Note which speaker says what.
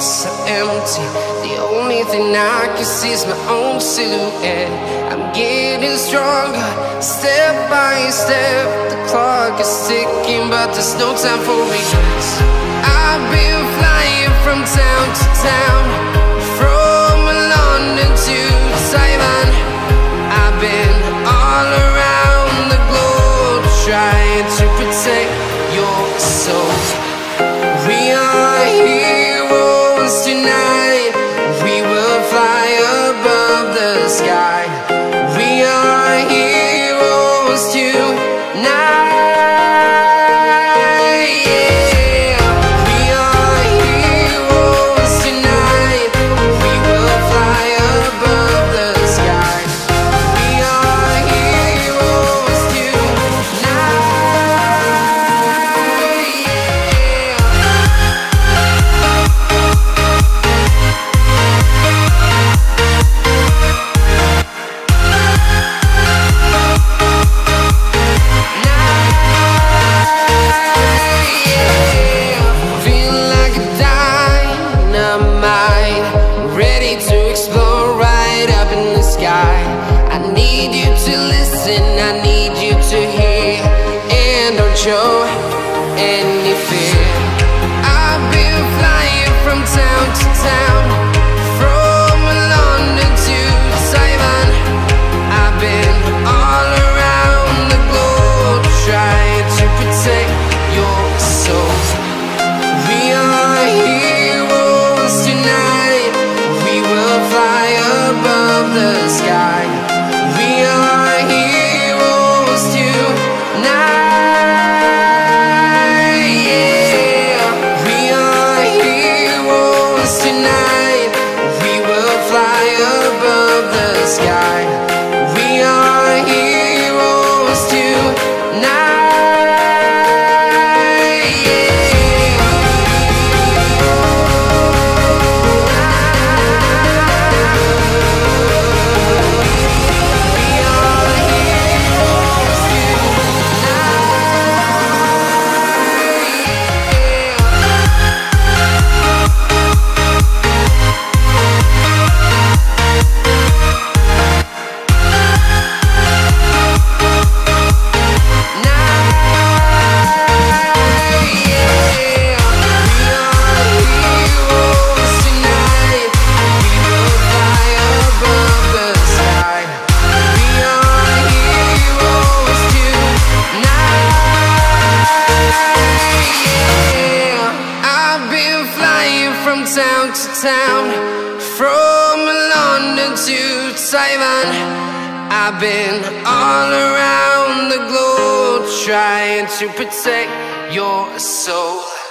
Speaker 1: so empty. The only thing I can see is my own silhouette. I'm getting stronger, step by step. The clock is ticking, but there's no time for regrets. I've been flying from town to town, from London to Taiwan. I've been all around the globe, trying to protect your soul. We are heroes tonight. We will fly above the sky. We are heroes tonight. Yeah. We are heroes tonight. We will fly above the sky. We are heroes tonight. I need you to hear, and don't show any fear. I've been flying from town to town, from London to Taiwan. I've been all around the globe, trying to protect your soul. We are heroes tonight. We will fly above the sky. We are heroes tonight. Yeah. We are heroes tonight. We will fly above the sky. We are heroes tonight. Yeah. Town to town, from London to Taiwan. I've been all around the globe, trying to protect your soul.